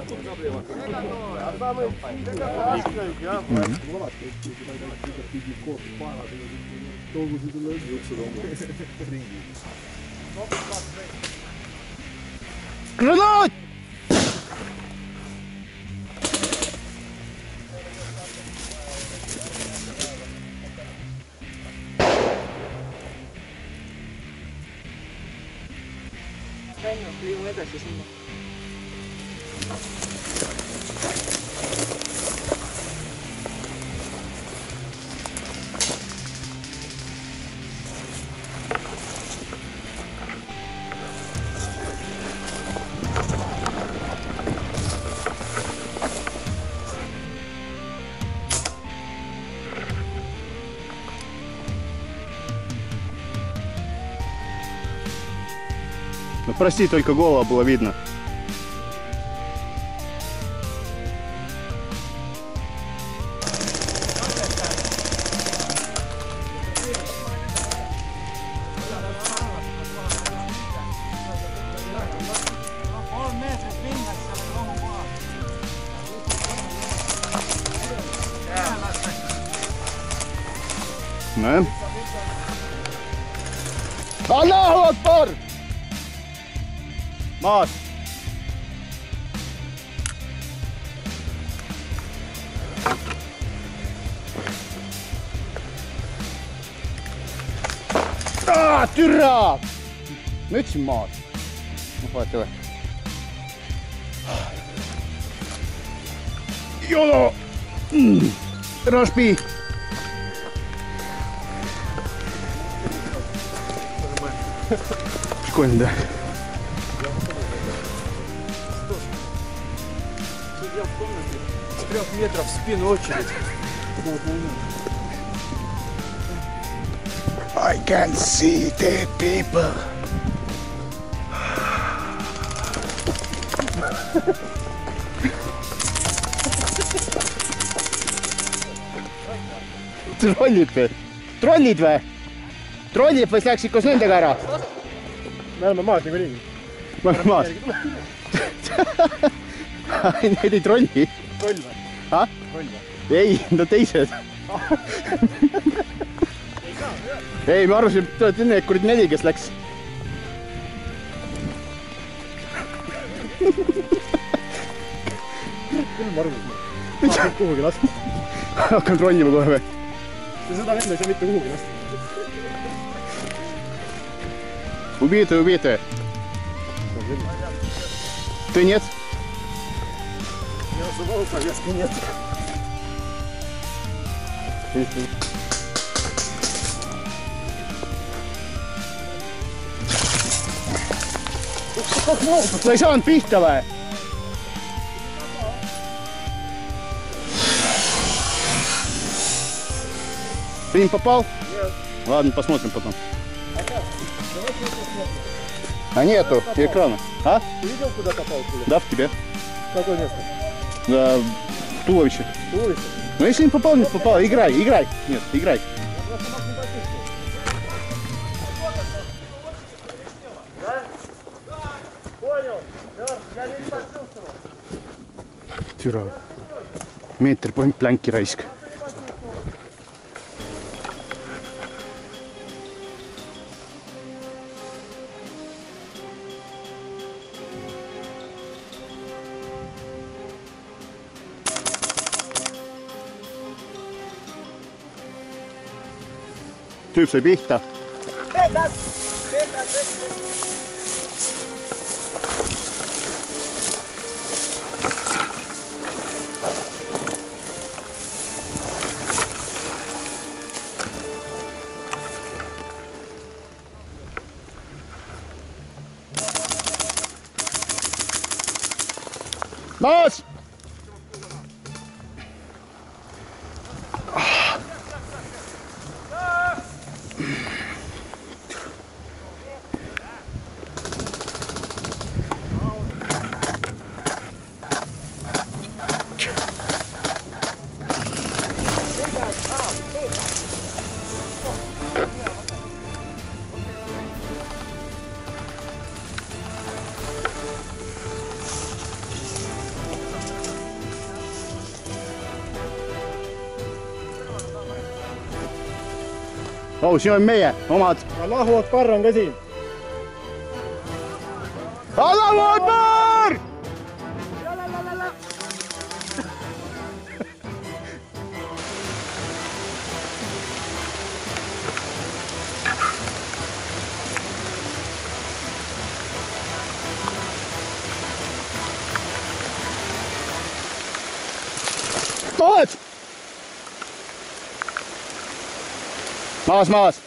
Granat! liigume edasi sinna. Ну прости, только голова было видно. Näin. Allahu Akbar! Maas! Türa! Nyt siin maas. Vaatame. Jolo! Raspi! Прикольно, да? Я в комнате 3 метров в спину очередь. I can see the people. Trollid või? Trollid või? Trollid või läksid koos nendega ära? Me oleme maas niikuinii. Me oleme maas. Need ei trolli. Troll või? Ha? Troll või? Ei, no teised. Ei, ma arvasin, et te olete need kurid 4, kes läks. Küll ma arvasin. Hakkan kuhugi lasta. Hakkan trollima kohe või? Seda venda ei saa mitte kuhugi lasta. Убитый, убитый. Ты нет? Я называл повестки нет. Sa ei saanud pihta või? Фильм попал? Нет. Ладно, посмотрим потом. А нету экрана. А? Ты видел, куда попал? Да, в тебе. Какое место? Да, в туловище. Туловище? Ну если не попал, не попал. Играй, играй. Нет, играй. Я просто мог не почувствовать. Да? Понял. Я не почувствовал. Türa. Meeter point plänki raisk. Tüüp sai pihta. Maas! oh, siin on meie omad. Allahu Akbar on ka siin. Allahu Akbar! Maas, maas.